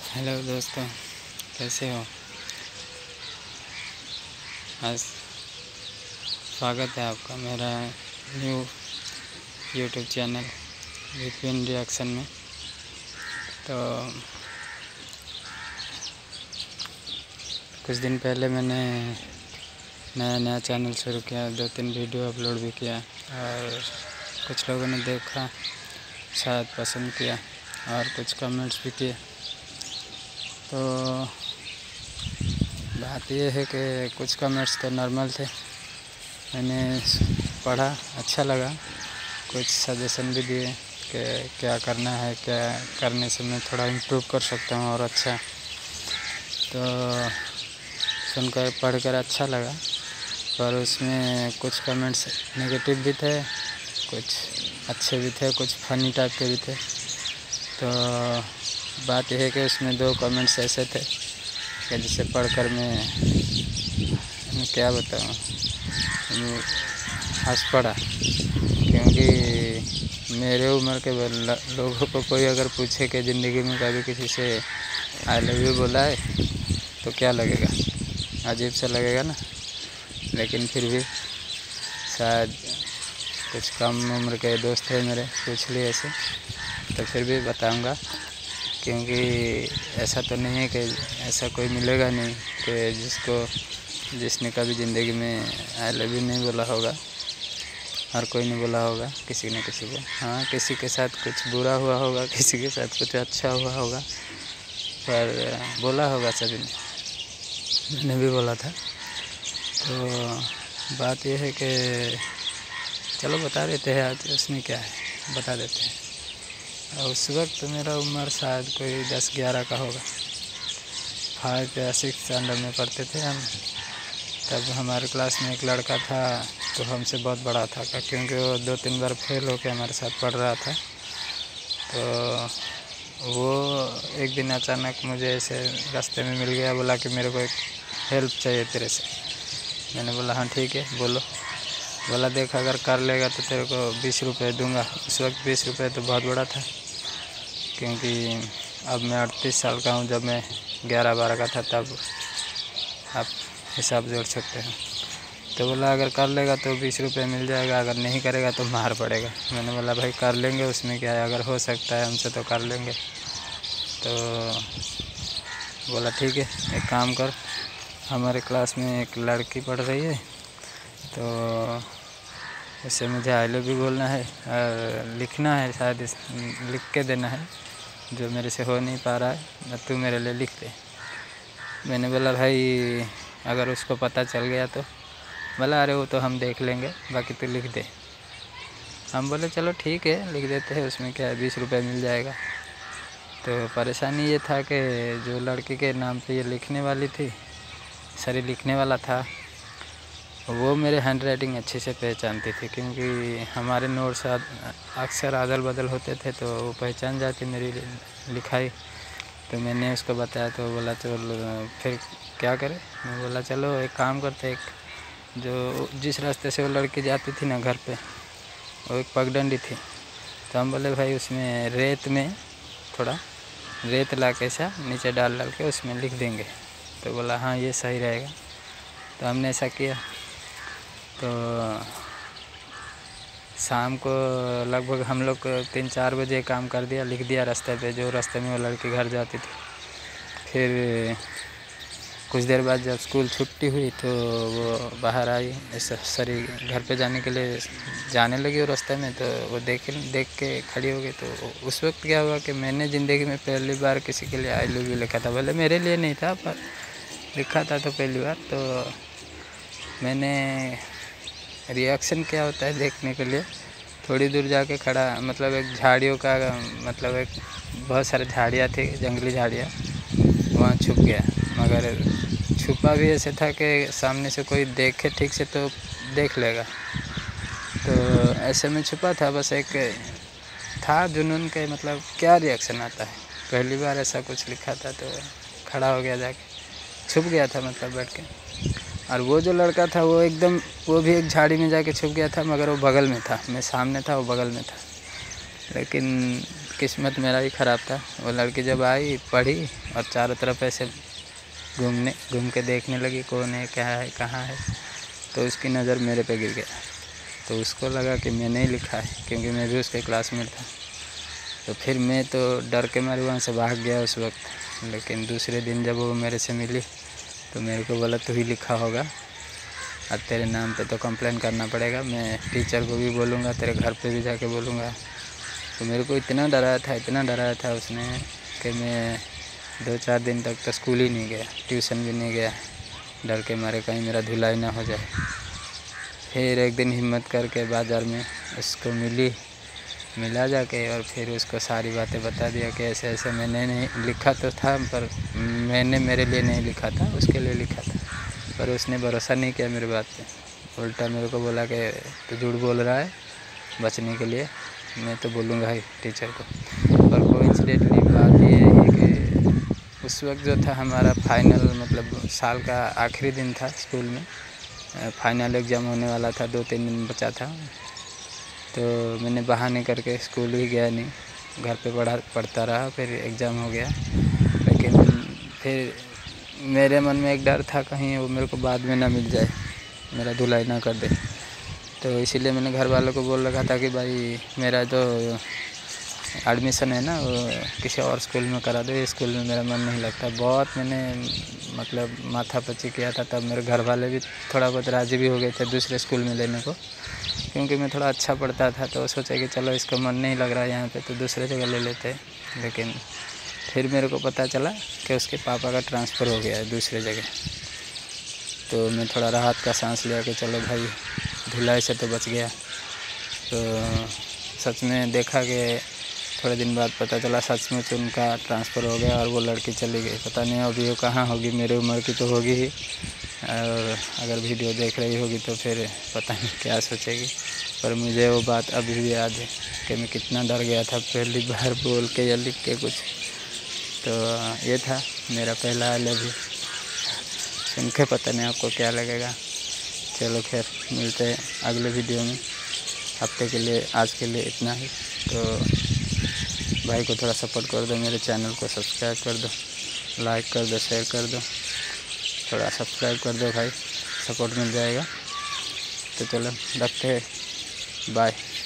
Hello दोस्तों, कैसे हो? आज स्वागत है आपका मेरा new YouTube channel Vipin reaction में। तो कुछ दिन पहले मैंने नया चैनल शुरू किया, 2-3 वीडियो अपलोड भी किया और कुछ लोगों ने देखा, शायद पसंद किया और कुछ कमेंट्स भी किए। तो बात यह है कि कुछ कमेंट्स तो नॉर्मल थे, मैंने पढ़ा, अच्छा लगा। कुछ सजेशन भी दिए कि क्या करना है, क्या करने से मैं थोड़ा इम्प्रूव कर सकता हूँ और अच्छा। तो सुनकर पढ़कर अच्छा लगा, पर उसमें कुछ कमेंट्स नेगेटिव भी थे, कुछ अच्छे भी थे, कुछ फनी टाइप के भी थे। तो बात यह है कि उसमें 2 कमेंट्स ऐसे थे कि जिसे पढ़कर मैं क्या बताऊँ, हंस पड़ा। क्योंकि मेरे उम्र के लोगों को कोई अगर पूछे कि ज़िंदगी में कभी किसी से आई लव यू बोला है तो क्या लगेगा, अजीब सा लगेगा ना। लेकिन फिर भी शायद कुछ कम उम्र के दोस्त हैं मेरे, पूछ लिए ऐसे, तो फिर भी बताऊंगा। क्योंकि ऐसा तो नहीं है कि ऐसा कोई मिलेगा नहीं कि जिसने कभी ज़िंदगी में आई लव यू नहीं बोला होगा। हर कोई ने बोला होगा किसी न किसी को। हाँ, किसी के साथ कुछ बुरा हुआ होगा, किसी के साथ कुछ अच्छा हुआ होगा, पर बोला होगा सभी ने, मैंने भी बोला था। तो बात यह है कि चलो बता देते हैं, आज उसमें क्या है बता देते हैं। उस वक्त मेरा उम्र शायद कोई 10-11 का होगा, 5 या 6 स्टैंडर्ड में पढ़ते थे हम। तब हमारे क्लास में एक लड़का था, तो हमसे बहुत बड़ा था, क्योंकि वो 2-3 बार फेल होकर हमारे साथ पढ़ रहा था। तो वो एक दिन अचानक मुझे ऐसे रास्ते में मिल गया, बोला कि मेरे को एक हेल्प चाहिए तेरे से। मैंने बोला हाँ ठीक है बोलो। बोला देख, अगर कर लेगा तो तेरे को 20 रुपये दूँगा। उस वक्त 20 रुपये तो बहुत बड़ा था, क्योंकि अब मैं 38 साल का हूँ, जब मैं 11-12 का था तब आप हिसाब जोड़ सकते हैं। तो बोला अगर कर लेगा तो 20 रुपये मिल जाएगा, अगर नहीं करेगा तो मार पड़ेगा। मैंने बोला भाई कर लेंगे, उसमें क्या है, अगर हो सकता है हमसे तो कर लेंगे। तो बोला ठीक है, एक काम कर, हमारे क्लास में एक लड़की पढ़ रही है, तो उससे मुझे आई लव यू बोलना है और लिखना है, शायद लिख के देना है, जो मेरे से हो नहीं पा रहा है, तू मेरे लिए लिख दे। मैंने बोला भाई अगर उसको पता चल गया तो? बोला अरे वो तो हम देख लेंगे, बाकी तू लिख दे। हम बोले चलो ठीक है लिख देते हैं, उसमें क्या है, 20 रुपये मिल जाएगा। तो परेशानी ये था कि जो लड़की के नाम पे ये लिखने वाली थी, सॉरी लिखने वाला था, वो मेरे हैंड राइटिंग अच्छे से पहचानती थी, क्योंकि हमारे नोट्स अक्सर अदल बदल होते थे, तो वो पहचान जाती मेरी लिखाई। तो मैंने उसको बताया, तो बोला चलो फिर क्या करें। मैं बोला चलो एक काम करते, एक जो जिस रास्ते से वो लड़की जाती थी ना घर पे, वो एक पगडंडी थी। तो हम बोले भाई उसमें रेत में थोड़ा रेत ला के ऐसा नीचे डाल के उसमें लिख देंगे। तो बोला हाँ ये सही रहेगा। तो हमने ऐसा किया। तो शाम को लगभग हम लोग 3-4 बजे काम कर दिया, लिख दिया रास्ते पे, जो रास्ते में वो लड़की घर जाती थी। फिर कुछ देर बाद जब स्कूल छुट्टी हुई तो वो बाहर आई, ऐसा सॉरी घर पे जाने के लिए जाने लगी वो रास्ते में। तो वो देख के खड़ी हो गई। तो उस वक्त क्या हुआ कि मैंने ज़िंदगी में पहली बार किसी के लिए आई लव यू लिखा था। भले मेरे लिए नहीं था, पर लिखा था तो पहली बार। तो मैंने रिएक्शन क्या होता है देखने के लिए थोड़ी दूर जाके खड़ा, मतलब एक झाड़ियों का, मतलब एक बहुत सारे झाड़ियाँ थी, जंगली झाड़ियाँ, वहाँ छुप गया। मगर छुपा भी ऐसे था कि सामने से कोई देखे ठीक से तो देख लेगा। तो ऐसे में छुपा था, बस एक था जुनून के, मतलब क्या रिएक्शन आता है, पहली बार ऐसा कुछ लिखा था। तो खड़ा हो गया, जाके छुप गया था, मतलब बैठ के। और वो जो लड़का था वो एकदम, वो भी एक झाड़ी में जाके छुप गया था, मगर वो बगल में था, मैं सामने था, वो बगल में था। लेकिन किस्मत मेरा ही ख़राब था। वो लड़की जब आई पढ़ी और चारों तरफ ऐसे घूम के देखने लगी कौन है, क्या है, कहाँ है, तो उसकी नज़र मेरे पे गिर गया। तो उसको लगा कि मैंने ही लिखा है, क्योंकि मैं भी उसके क्लासमेट था। तो फिर मैं तो डर के मारे वहाँ से भाग गया उस वक्त। लेकिन दूसरे दिन जब वो मेरे से मिली तो मेरे को बोला तू ही लिखा होगा, अब तेरे नाम पे तो कंप्लेन करना पड़ेगा, मैं टीचर को भी बोलूँगा, तेरे घर पे भी जाके बोलूँगा। तो मेरे को इतना डराया था उसने कि मैं 2-4 दिन तक तो स्कूल ही नहीं गया, ट्यूशन भी नहीं गया, डर के मारे कहीं मेरा धुलाई ना हो जाए। फिर एक दिन हिम्मत करके बाज़ार में उसको मिला जाके, और फिर उसको सारी बातें बता दिया कि ऐसे ऐसे मैंने नहीं लिखा तो था, पर मैंने मेरे लिए नहीं लिखा था, उसके लिए लिखा था। पर उसने भरोसा नहीं किया मेरी बात पे, उल्टा मेरे को बोला कि तू झूठ बोल रहा है बचने के लिए, मैं तो बोलूँगा ही टीचर को। पर कोइंसिडेंटली बात ये है कि उस वक्त जो था हमारा फाइनल, मतलब साल का आखिरी दिन था स्कूल में, फाइनल एग्ज़ाम होने वाला था, 2-3 दिन बचा था। तो मैंने बहाने करके स्कूल ही गया नहीं, घर पे पढ़ता रहा। फिर एग्ज़ाम हो गया, लेकिन फिर मेरे मन में एक डर था कहीं वो मेरे को बाद में ना मिल जाए, मेरा धुलाई ना कर दे। तो इसीलिए मैंने घर वालों को बोल रखा था कि भाई मेरा जो एडमिशन है ना वो किसी और स्कूल में करा दो, ये स्कूल में मेरा मन नहीं लगता। बहुत मैंने मतलब माथापच्ची किया था, तब मेरे घर वाले भी थोड़ा बहुत राज़ी भी हो गए थे दूसरे स्कूल में लेने को, क्योंकि मैं थोड़ा अच्छा पढ़ता था। तो सोचा कि चलो इसको मन नहीं लग रहा है यहाँ पे, तो दूसरे जगह ले लेते। लेकिन फिर मेरे को पता चला कि उसके पापा का ट्रांसफ़र हो गया है दूसरे जगह। तो मैं थोड़ा राहत का सांस लिया कि चलो भाई धुलाई से तो बच गया। तो सच में देखा कि थोड़े दिन बाद पता चला सचमुच उनका ट्रांसफ़र हो गया और वो लड़की चली गई। पता नहीं अभी वो कहाँ होगी, मेरे उम्र की तो होगी ही, और अगर वीडियो देख रही होगी तो फिर पता नहीं क्या सोचेगी। पर मुझे वो बात अभी भी याद है कि मैं कितना डर गया था पहली बार बोल के या लिख के कुछ। तो ये था मेरा पहला आई लव यू। सुन के पता नहीं आपको क्या लगेगा। चलो खैर, मिलते हैं अगले वीडियो में। हफ्ते के लिए, आज के लिए इतना ही। तो भाई को थोड़ा सपोर्ट कर दो, मेरे चैनल को सब्सक्राइब कर दो, लाइक कर दो, शेयर कर दो, थोड़ा सब्सक्राइब कर दो भाई, सपोर्ट मिल जाएगा। तो चलो रखते हैं, बाय।